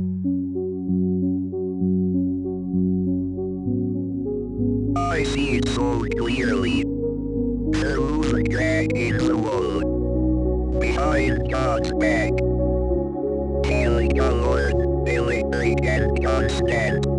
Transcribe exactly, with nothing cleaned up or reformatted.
I see it so clearly. Sir Luther Jack is the one behind God's back. Healing the Lord, electric and constant.